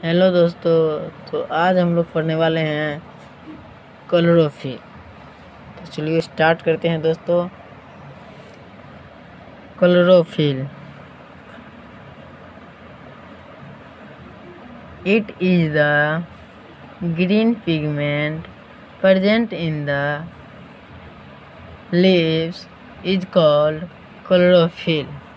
Hello दोस्तों। तो आज हम लोग पढ़ने वाले हैं क्लोरोफिल। तो चलिए स्टार्ट करते हैं दोस्तों। Chlorophyll it is the green pigment present in the leaves is called chlorophyll.